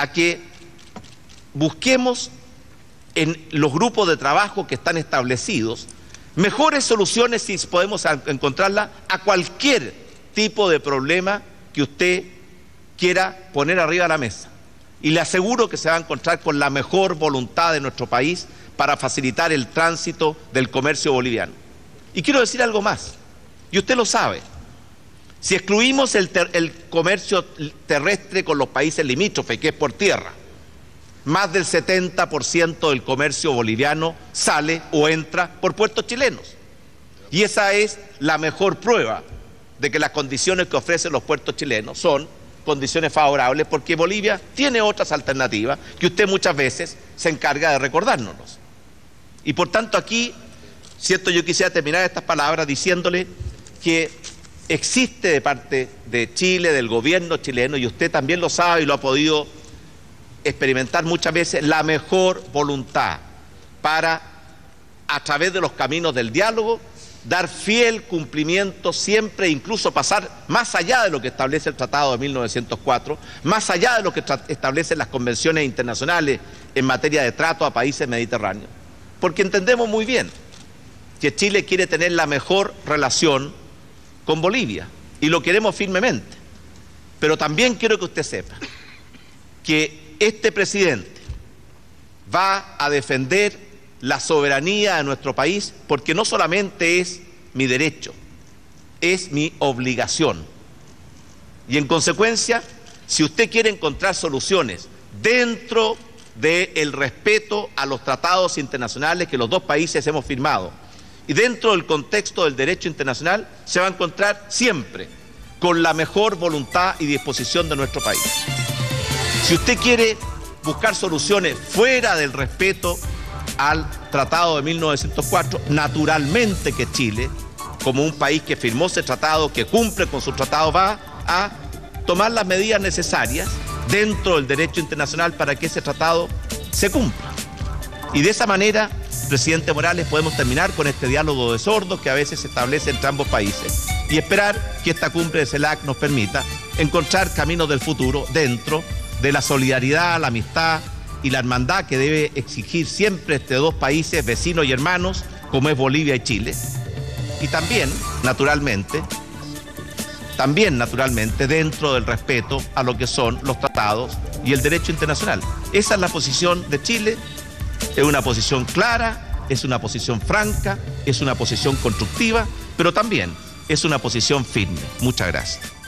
a que busquemos en los grupos de trabajo que están establecidos mejores soluciones, si podemos encontrarlas, a cualquier tipo de problema que usted quiera poner arriba de la mesa. Y le aseguro que se va a encontrar con la mejor voluntad de nuestro país para facilitar el tránsito del comercio boliviano. Y quiero decir algo más, y usted lo sabe. Si excluimos el comercio terrestre con los países limítrofes, que es por tierra, más del 70% del comercio boliviano sale o entra por puertos chilenos. Y esa es la mejor prueba de que las condiciones que ofrecen los puertos chilenos son condiciones favorables, porque Bolivia tiene otras alternativas que usted muchas veces se encarga de recordárnoslos. Y por tanto aquí, cierto, yo quisiera terminar estas palabras diciéndole que existe de parte de Chile, del gobierno chileno, y usted también lo sabe y lo ha podido experimentar muchas veces, la mejor voluntad para, a través de los caminos del diálogo, dar fiel cumplimiento siempre, incluso pasar más allá de lo que establece el Tratado de 1904, más allá de lo que establecen las convenciones internacionales en materia de trato a países mediterráneos. Porque entendemos muy bien que Chile quiere tener la mejor relación con Bolivia, y lo queremos firmemente. Pero también quiero que usted sepa que este presidente va a defender la soberanía de nuestro país, porque no solamente es mi derecho, es mi obligación. Y en consecuencia, si usted quiere encontrar soluciones dentro del respeto a los tratados internacionales que los dos países hemos firmado y dentro del contexto del derecho internacional, se va a encontrar siempre con la mejor voluntad y disposición de nuestro país. Si usted quiere buscar soluciones fuera del respeto al Tratado de 1904, naturalmente que Chile, como un país que firmó ese tratado, que cumple con su tratado, va a tomar las medidas necesarias dentro del derecho internacional para que ese tratado se cumpla. Y de esa manera, presidente Morales, podemos terminar con este diálogo de sordos que a veces se establece entre ambos países y esperar que esta cumbre de CELAC nos permita encontrar caminos del futuro dentro de la solidaridad, la amistad y la hermandad que debe exigir siempre estos dos países vecinos y hermanos, como es Bolivia y Chile. Y también, naturalmente, dentro del respeto a lo que son los tratados y el derecho internacional. Esa es la posición de Chile, es una posición clara, es una posición franca, es una posición constructiva, pero también es una posición firme. Muchas gracias.